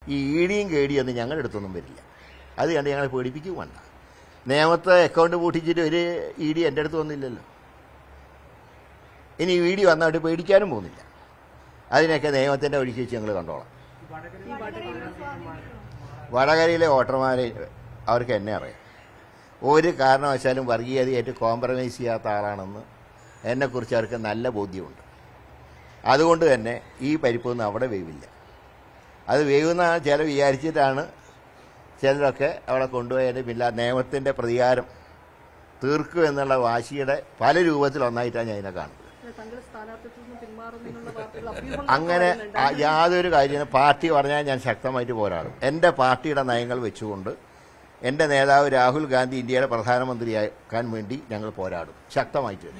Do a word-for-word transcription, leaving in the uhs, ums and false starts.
ഈ ഇടിയും കേടിയൊന്നും ഞങ്ങളുടെ അടുത്തൊന്നും വരില്ല. അത് കണ്ട് ഞങ്ങളെ പേടിപ്പിക്കും വേണ്ട. നിയമത്തെ അക്കൗണ്ട് പൂട്ടിച്ചിട്ട് ഒരു ഇ ഡി എൻ്റെ അടുത്ത് വന്നില്ലല്ലോ. ഇനി ഇ ഡി വന്നിട്ട് പേടിക്കാനും പോകുന്നില്ല. അതിനൊക്കെ നിയമത്തിൻ്റെ വഴിക്ക് വെച്ച് ഞങ്ങൾ കണ്ടോളാം. വടകരയിലെ വോട്ടർമാരെ അവർക്ക് എന്നെ അറിയാം. ഒരു കാരണവശാലും വർഗീയതയായിട്ട് കോംപ്രമൈസ് ചെയ്യാത്ത ആളാണെന്ന് എന്നെക്കുറിച്ച് അവർക്ക് നല്ല ബോധ്യമുണ്ട്. അതുകൊണ്ട് തന്നെ ഈ പരിപ്പൊന്നും അവിടെ വേവില്ല. അത് വേവുന്ന ചില വിചാരിച്ചിട്ടാണ് ചിലരൊക്കെ അവിടെ കൊണ്ടുപോയത്. പിന്നെ നിയമത്തിൻ്റെ പ്രതികാരം തീർക്കും എന്നുള്ള വാശിയുടെ പല രൂപത്തിലൊന്നായിട്ടാണ് ഞാൻ ഇതിനെ കാണുന്നത്. അങ്ങനെ യാതൊരു കാര്യം പാർട്ടി പറഞ്ഞാൽ ഞാൻ ശക്തമായിട്ട് പോരാടും. എൻ്റെ പാർട്ടിയുടെ നയങ്ങൾ വെച്ചുകൊണ്ട് എൻ്റെ നേതാവ് രാഹുൽ ഗാന്ധി ഇന്ത്യയുടെ പ്രധാനമന്ത്രിയാക്കാൻ വേണ്ടി ഞങ്ങൾ പോരാടും ശക്തമായിട്ട്.